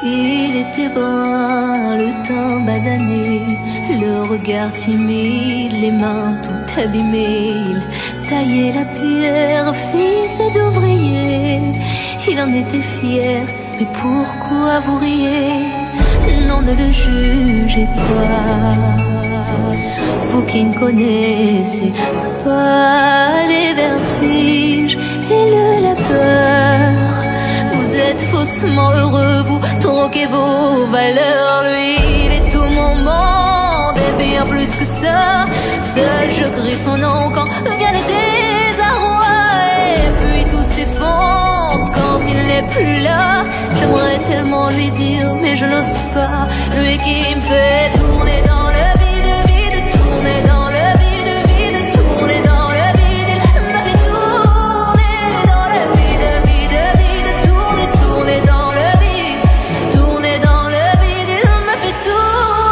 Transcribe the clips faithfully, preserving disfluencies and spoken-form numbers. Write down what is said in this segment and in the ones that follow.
Il était brun, le teint basané, le regard timide, les mains tout abîmées. Il taillait la pierre, fils d'ouvrier. Il en était fier, mais pourquoi vous riez? Non, ne le jugez pas, vous qui ne connaissez pas les vertiges et le labeur. Vous êtes faussement heureux, vous troquez vos valeurs. Lui, il est tout mon monde et bien plus que ça. Seul je crie son nom quand vient le désarroi. Et puis tout s'effondre quand il n'est plus là. J'aimerais tellement lui dire mais je n'ose pas. Lui qui me fait tourner dans le vide, vide, tourner dans le vide, vide, tourner dans le vide. Il m'a fait tourner dans le vide, vide, vide, tourner, tourner dans le vide, tourner dans le vide. Il m'a fait tourner.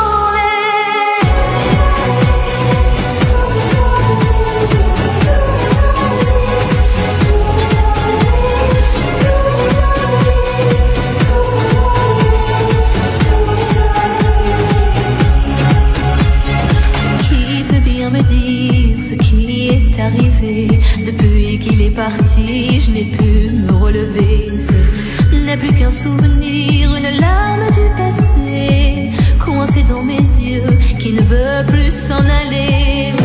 Me dire ce qui est arrivé. Depuis qu'il est parti, je n'ai pu me relever. Ce n'est plus qu'un souvenir, une larme du passé, coincée dans mes yeux, qui ne veut plus s'en aller.